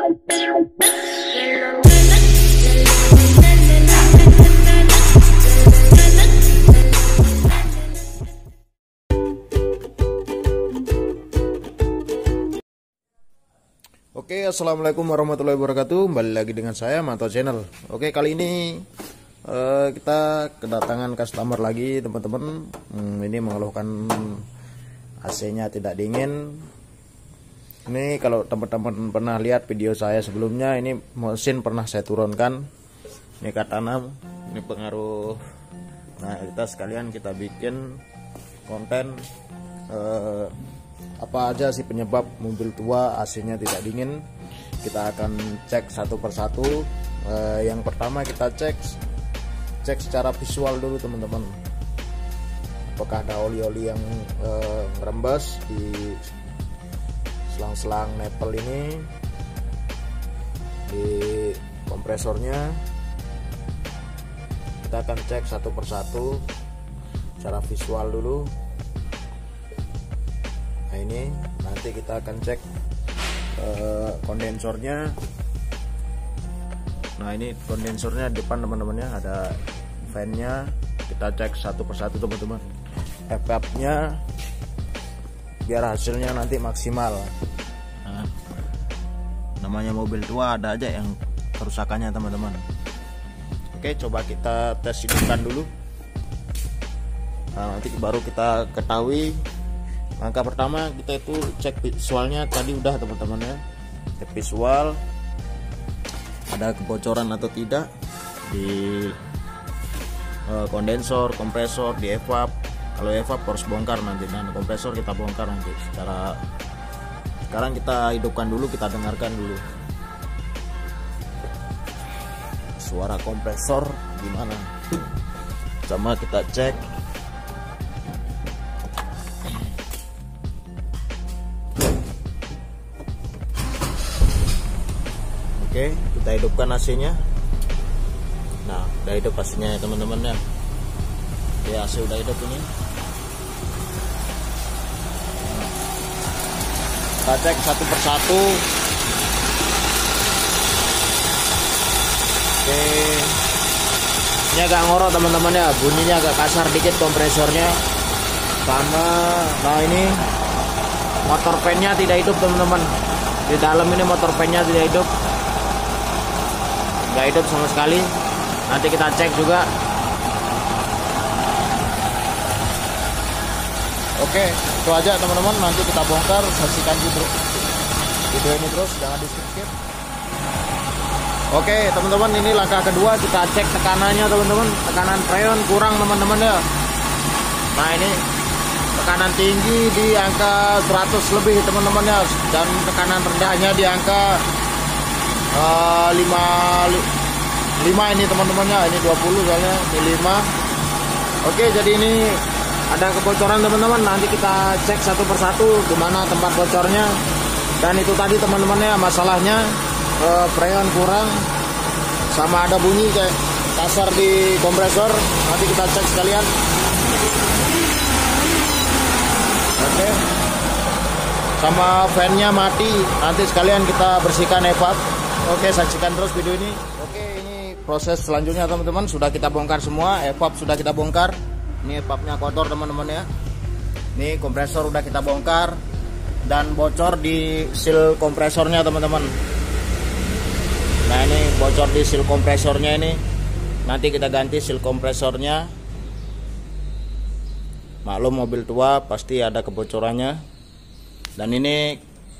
Oke, assalamualaikum warahmatullahi wabarakatuh. Kembali lagi dengan saya Manto Channel. Oke, kali ini kita kedatangan customer lagi, teman-teman. Ini mengeluhkan AC-nya tidak dingin. Ini kalau teman-teman pernah lihat video saya sebelumnya, ini mesin pernah saya turunkan. Ini katana, ini pengaruh. Nah, kita bikin konten apa aja sih penyebab mobil tua AC-nya tidak dingin. Kita akan cek satu persatu. Yang pertama kita cek secara visual dulu, teman-teman. Apakah ada oli-oli yang merembes di selang-selang nepel ini, di kompresornya. Kita akan cek satu persatu secara visual dulu. Nah, ini nanti kita akan cek kondensornya. Nah, ini kondensornya depan, teman-teman ya, ada fan-nya. Kita cek satu persatu, teman-teman. FF-nya biar hasilnya nanti maksimal. Nah, namanya mobil tua ada aja yang kerusakannya, teman-teman. Oke, coba kita tes hidupkan dulu. Nah, nanti baru kita ketahui. Langkah pertama kita itu cek visualnya tadi udah, teman-teman ya. Cek visual ada kebocoran atau tidak di kondensor, kompresor, di evap. Kalau evap harus bongkar nanti, dan kompresor kita bongkar nanti. Sekarang kita hidupkan dulu, kita dengarkan dulu suara kompresor gimana. Sama kita cek. Oke, kita hidupkan AC-nya. Nah, udah hidup AC-nya ya, teman-teman ya. Oke, AC udah hidup ini. Kita cek satu persatu. Oke, ini agak ngorok, teman-teman ya. Bunyinya agak kasar dikit kompresornya. Sama, nah ini motor fan-nya tidak hidup, teman-teman. Di dalam ini motor fan-nya tidak hidup. Nggak hidup sama sekali. Nanti kita cek juga. Oke, itu aja, teman-teman. Nanti kita bongkar. Saksikan video ini terus, jangan di skip. Oke, teman-teman, ini langkah kedua. Kita cek tekanannya, teman-teman. Tekanan freon kurang, teman-teman ya. Nah, ini tekanan tinggi di angka 100 lebih, teman-teman ya. Dan tekanan rendahnya di angka 5 ini, teman-temannya. Ini 20 soalnya, ini 5. Oke, jadi ini ada kebocoran, teman-teman. Nanti kita cek satu persatu gimana tempat bocornya. Dan itu tadi, teman-temannya, masalahnya freon kurang, sama ada bunyi kayak kasar di kompresor. Nanti kita cek sekalian. Oke, sama fan-nya mati. Nanti sekalian kita bersihkan evap. Oke, saksikan terus video ini. Oke, ini proses selanjutnya, teman-teman. Sudah kita bongkar semua, evap sudah kita bongkar. Ini evapnya kotor, teman-teman ya. Ini kompresor udah kita bongkar. Dan bocor di seal kompresornya, teman-teman. Nah, ini bocor di seal kompresornya ini. Nanti kita ganti seal kompresornya. Maklum mobil tua pasti ada kebocorannya. Dan ini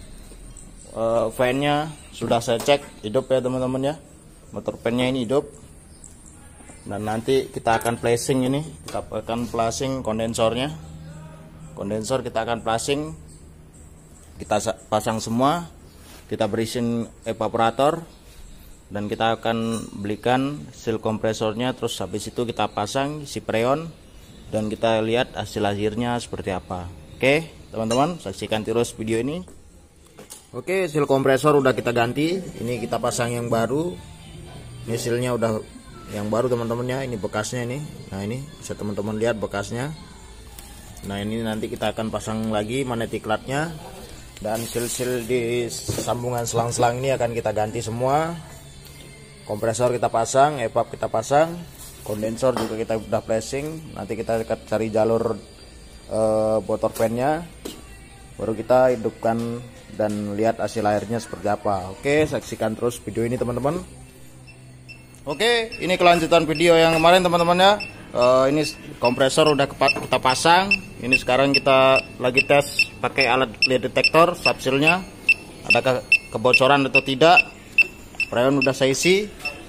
fan-nya sudah saya cek hidup ya, teman-teman ya. Motor fan-nya ini hidup. Dan nanti kita akan flashing ini. Kita akan flashing kondensornya. Kondensor kita akan flashing. Kita pasang semua. Kita berisin evaporator. Dan kita akan belikan seal kompresornya. Terus habis itu kita pasang isi freon. Dan kita lihat hasil akhirnya seperti apa. Oke, teman-teman, saksikan terus video ini. Oke, seal kompresor udah kita ganti. Ini kita pasang yang baru. Ini sealnya udah yang baru, teman-teman ya. Ini bekasnya ini. Nah, ini bisa teman-teman lihat bekasnya. Nah, ini nanti kita akan pasang lagi magnetic nutnya. Dan sil-sil di sambungan selang-selang ini akan kita ganti semua. Kompresor kita pasang, evap kita pasang, kondensor juga kita udah flashing. Nanti kita cari jalur motor fan-nya, baru kita hidupkan dan lihat hasil airnya seperti apa. Oke, saksikan terus video ini teman-teman. Oke, ini kelanjutan video yang kemarin teman-teman ya. Ini kompresor udah kita pasang. Ini sekarang kita lagi tes pakai alat leak detector subsilnya, adakah kebocoran atau tidak. Freon udah saya isi,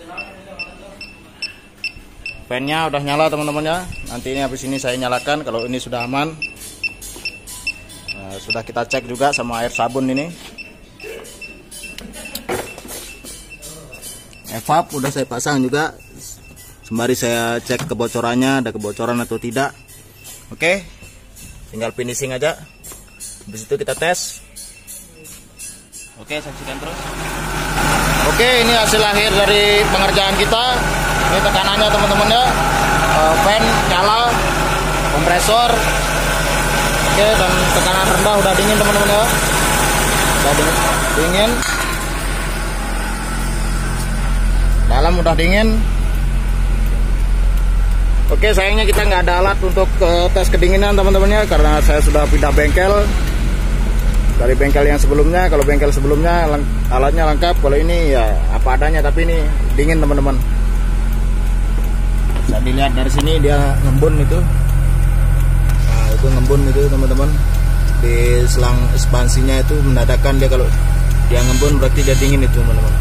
fan-nya udah nyala teman-teman ya. Nanti ini habis ini saya nyalakan kalau ini sudah aman. Nah, sudah kita cek juga sama air sabun ini. Evap udah saya pasang juga, sembari saya cek kebocorannya, ada kebocoran atau tidak. Oke, tinggal finishing aja. Habis itu kita tes. Oke, saksikan terus. Oke, ini hasil akhir dari pengerjaan kita. Ini tekanannya teman-teman ya. Fan nyala, kompresor. Oke, dan tekanan rendah udah dingin teman-teman ya. Udah dingin. Dalam udah dingin. Oke, sayangnya kita nggak ada alat untuk tes kedinginan teman-teman ya, karena saya sudah pindah bengkel dari bengkel yang sebelumnya. Kalau bengkel sebelumnya alatnya lengkap, kalau ini ya apa adanya, tapi ini dingin teman-teman. Bisa dilihat dari sini dia ngembun itu. Nah, itu ngembun itu teman-teman. Di selang ekspansinya itu menandakan dia kalau dia ngembun berarti dia dingin itu teman-teman.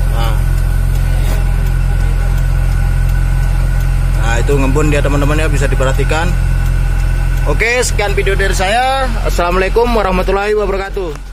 Nah, itu ngembun dia teman-teman ya, bisa diperhatikan. Oke, sekian video dari saya. Assalamualaikum warahmatullahi wabarakatuh.